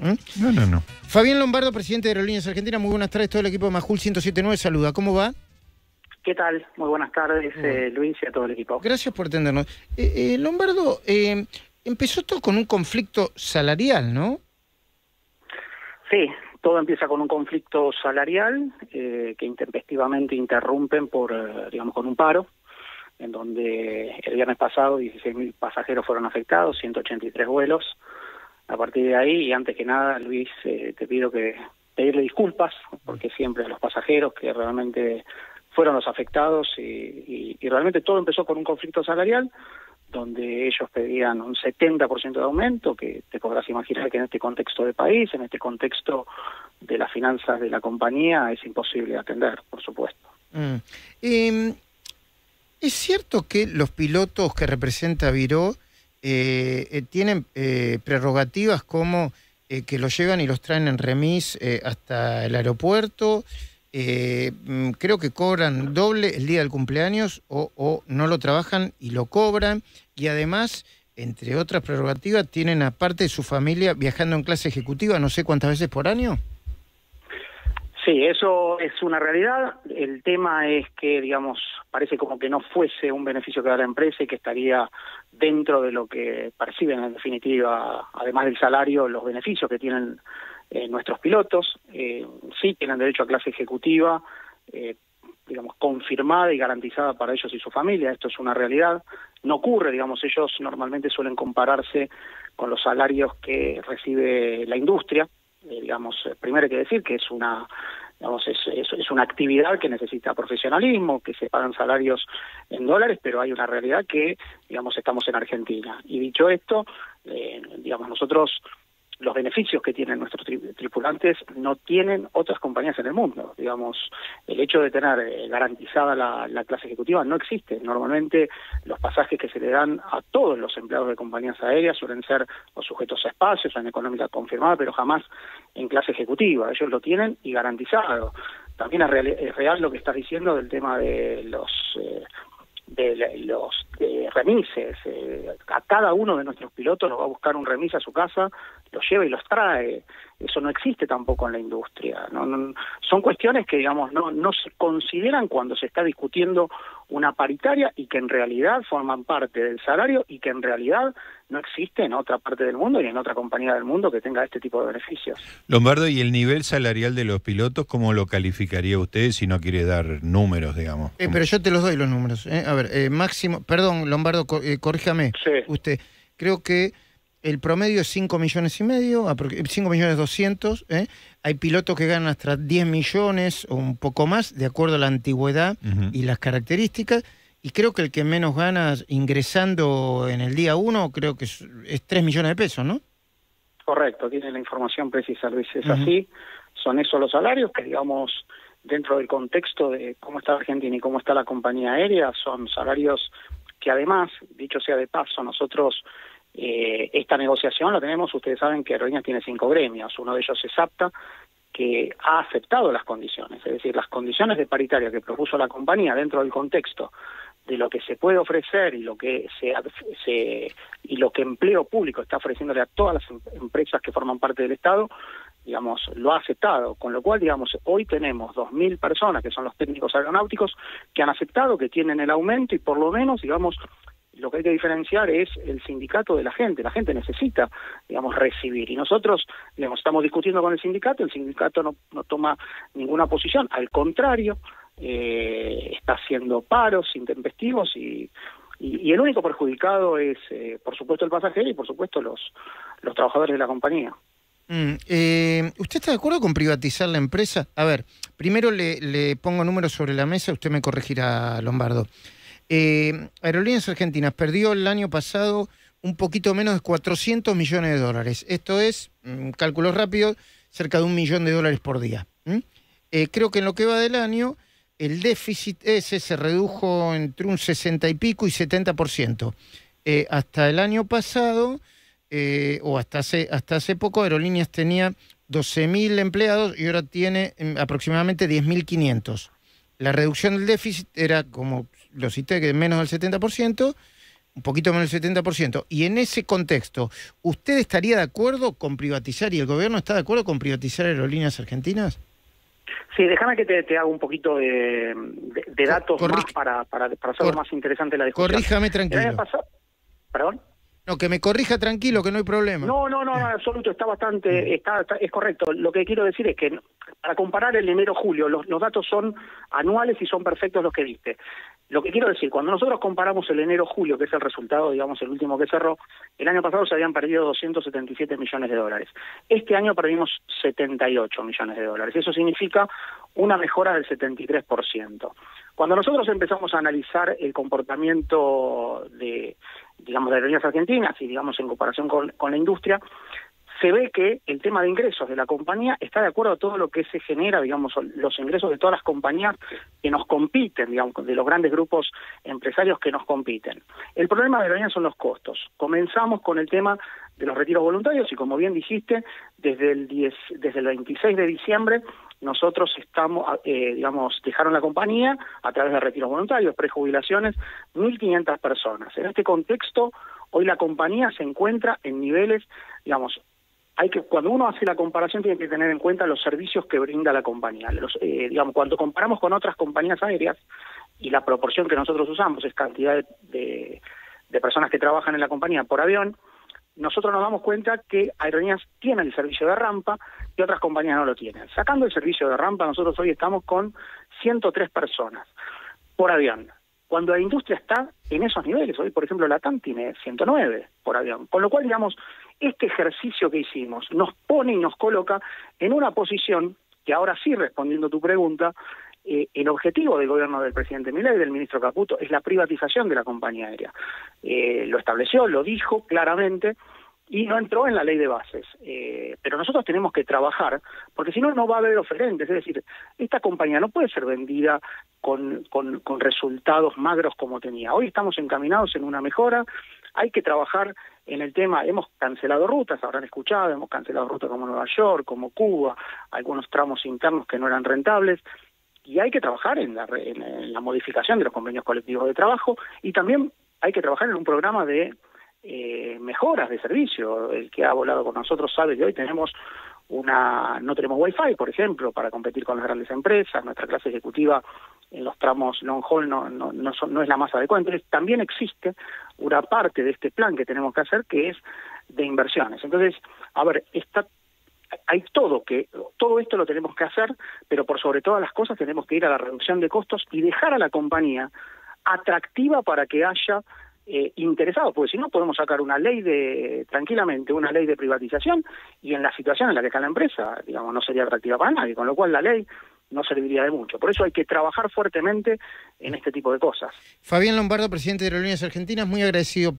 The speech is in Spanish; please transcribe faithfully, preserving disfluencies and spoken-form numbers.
¿Mm? No, no, no. Fabián Lombardo, presidente de Aerolíneas Argentinas. Muy buenas tardes. Todo el equipo de Majul ciento siete punto nueve saluda. ¿Cómo va? ¿Qué tal? Muy buenas tardes, Bueno. eh, Luis, y a todo el equipo. Gracias por atendernos. Eh, eh, Lombardo, eh, empezó todo con un conflicto salarial, ¿no? Sí, todo empieza con un conflicto salarial eh, que intempestivamente interrumpen por, eh, digamos, con un paro, en donde el viernes pasado dieciséis mil pasajeros fueron afectados, ciento ochenta y tres vuelos. A partir de ahí, y antes que nada, Luis, eh, te pido que pedirle disculpas, porque siempre a los pasajeros que realmente fueron los afectados, y, y, y realmente todo empezó con un conflicto salarial, donde ellos pedían un setenta por ciento de aumento, que te podrás imaginar que en este contexto de país, en este contexto de las finanzas de la compañía, es imposible atender, por supuesto. Mm. Eh, ¿Es cierto que los pilotos que representa Viró eh, eh, tienen eh, prerrogativas como eh, que los llevan y los traen en remis eh, hasta el aeropuerto? Eh, creo que cobran doble el día del cumpleaños o, o no lo trabajan y lo cobran, y además, entre otras prerrogativas, tienen aparte de su familia viajando en clase ejecutiva no sé cuántas veces por año. Sí, eso es una realidad. El tema es que, digamos, parece como que no fuese un beneficio que da la empresa y que estaría dentro de lo que perciben en definitiva, además del salario, los beneficios que tienen Eh, nuestros pilotos. Eh, sí tienen derecho a clase ejecutiva, eh, digamos, confirmada y garantizada para ellos y su familia. Esto es una realidad. No ocurre, digamos, ellos normalmente suelen compararse con los salarios que recibe la industria. Eh, digamos, primero hay que decir que es una, digamos, es, es, es una actividad que necesita profesionalismo, que se pagan salarios en dólares, pero hay una realidad que, digamos, estamos en Argentina. Y dicho esto, eh, digamos, nosotros los beneficios que tienen nuestros tri tripulantes no tienen otras compañías en el mundo. Digamos, el hecho de tener eh, garantizada la, la clase ejecutiva no existe. Normalmente los pasajes que se le dan a todos los empleados de compañías aéreas suelen ser los sujetos a espacios, en económica confirmada, pero jamás en clase ejecutiva. Ellos lo tienen y garantizado. También es real, es real lo que estás diciendo del tema de los... Eh, de los de remises. Eh, a cada uno de nuestros pilotos los va a buscar un remis a su casa, los lleva y los trae. Eso no existe tampoco en la industria. No, no, son cuestiones que, digamos, no, no se consideran cuando se está discutiendo una paritaria y que en realidad forman parte del salario y que en realidad no existe en otra parte del mundo ni en otra compañía del mundo que tenga este tipo de beneficios. Lombardo, ¿y el nivel salarial de los pilotos cómo lo calificaría usted si no quiere dar números, digamos? Eh, pero yo te los doy los números. ¿eh? A ver, eh, máximo, perdón, Lombardo, co eh, corríjame Sí. usted. Creo que el promedio es cinco millones y medio, cinco millones doscientos. ¿eh? Hay pilotos que ganan hasta diez millones o un poco más, de acuerdo a la antigüedad uh-huh. y las características. Y creo que el que menos gana ingresando en el día uno, creo que es, es tres millones de pesos, ¿no? Correcto, tiene la información precisa, Luis. Es uh-huh. así. Son esos los salarios que, digamos, dentro del contexto de cómo está Argentina y cómo está la compañía aérea, son salarios que además, dicho sea de paso, nosotros eh, esta negociación la tenemos, ustedes saben que Aerolíneas tiene cinco gremios, uno de ellos es APTA, que ha aceptado las condiciones, es decir, las condiciones de paritaria que propuso la compañía dentro del contexto de lo que se puede ofrecer y lo que se, se y lo que empleo público está ofreciéndole a todas las empresas que forman parte del Estado, digamos, lo ha aceptado, con lo cual, digamos, hoy tenemos dos mil personas que son los técnicos aeronáuticos que han aceptado, que tienen el aumento y por lo menos, digamos, lo que hay que diferenciar es el sindicato de la gente. La gente necesita, digamos, recibir. Y nosotros, digamos, estamos discutiendo con el sindicato, el sindicato no, no toma ninguna posición. Al contrario, eh, está haciendo paros intempestivos y, y, y el único perjudicado es, eh, por supuesto, el pasajero y, por supuesto, los, los trabajadores de la compañía. Mm, eh, ¿Usted está de acuerdo con privatizar la empresa? A ver, primero le, le pongo números sobre la mesa, usted me corregirá, Lombardo. Eh, Aerolíneas Argentinas perdió el año pasado un poquito menos de cuatrocientos millones de dólares. Esto es, mm, cálculos rápidos, cerca de un millón de dólares por día. ¿Mm? Eh, creo que en lo que va del año, el déficit ese se redujo entre un sesenta y pico y setenta por ciento. Eh, hasta el año pasado, eh, o hasta hace, hasta hace poco, Aerolíneas tenía doce mil empleados y ahora tiene eh, aproximadamente diez mil quinientos. La reducción del déficit era, como lo cité, que menos del setenta por ciento, un poquito menos del setenta por ciento, y en ese contexto, ¿usted estaría de acuerdo con privatizar y el gobierno está de acuerdo con privatizar Aerolíneas Argentinas? Sí, déjame que te, te haga un poquito de, de, de datos Corri más para, para, para hacerlo más interesante la discusión. Corríjame tranquilo. El año pasado, ¿Perdón? No, que me corrija tranquilo, que no hay problema. No, no, no, en absoluto, está bastante, está, está, es correcto. Lo que quiero decir es que para comparar el enero-julio, los, los datos son anuales y son perfectos los que diste. Lo que quiero decir, cuando nosotros comparamos el enero-julio, que es el resultado, digamos, el último que cerró, el año pasado se habían perdido doscientos setenta y siete millones de dólares. Este año perdimos setenta y ocho millones de dólares. Eso significa una mejora del setenta y tres por ciento. Cuando nosotros empezamos a analizar el comportamiento de, digamos, de Aerolíneas Argentinas y, digamos, en comparación con, con la industria, se ve que el tema de ingresos de la compañía está de acuerdo a todo lo que se genera, digamos, los ingresos de todas las compañías que nos compiten, digamos, de los grandes grupos empresarios que nos compiten. El problema de Aerolíneas son los costos. Comenzamos con el tema de los retiros voluntarios y, como bien dijiste, desde el, diez, desde el veintiséis de diciembre nosotros estamos, eh, digamos, dejaron la compañía a través de retiros voluntarios, prejubilaciones, mil quinientas personas. En este contexto, hoy la compañía se encuentra en niveles, digamos, hay que, cuando uno hace la comparación tiene que tener en cuenta los servicios que brinda la compañía. Los, eh, digamos, cuando comparamos con otras compañías aéreas y la proporción que nosotros usamos es cantidad de, de, de personas que trabajan en la compañía por avión, nosotros nos damos cuenta que Aerolíneas tiene el servicio de rampa y otras compañías no lo tienen. Sacando el servicio de rampa, nosotros hoy estamos con ciento tres personas por avión. Cuando la industria está en esos niveles, hoy por ejemplo la TAM tiene ciento nueve por avión, con lo cual, digamos, este ejercicio que hicimos nos pone y nos coloca en una posición que ahora sí, respondiendo a tu pregunta, eh, el objetivo del gobierno del presidente Milei y del ministro Caputo es la privatización de la compañía aérea. Eh, lo estableció, lo dijo claramente y no entró en la ley de bases. Eh, pero nosotros tenemos que trabajar, porque si no, no va a haber oferentes. Es decir, esta compañía no puede ser vendida con, con, con resultados magros como tenía. Hoy estamos encaminados en una mejora. Hay que trabajar en el tema, hemos cancelado rutas, habrán escuchado, hemos cancelado rutas como Nueva York, como Cuba, algunos tramos internos que no eran rentables, y hay que trabajar en la, en, en la modificación de los convenios colectivos de trabajo, y también hay que trabajar en un programa de eh, mejoras de servicio. El que ha volado con nosotros sabe que hoy tenemos una, no tenemos wifi, por ejemplo, para competir con las grandes empresas. Nuestra clase ejecutiva en los tramos long haul no, no, no, son, no es la más adecuada. Entonces también existe una parte de este plan que tenemos que hacer que es de inversiones. Entonces, a ver, está, hay todo que todo esto lo tenemos que hacer, pero por sobre todas las cosas tenemos que ir a la reducción de costos y dejar a la compañía atractiva para que haya eh, interesados, porque si no podemos sacar una ley de, tranquilamente, una ley de privatización y en la situación en la que está la empresa, digamos, no sería atractiva para nadie, con lo cual la ley no serviría de mucho. Por eso hay que trabajar fuertemente en este tipo de cosas. Fabián Lombardo, presidente de Aerolíneas Argentinas, muy agradecido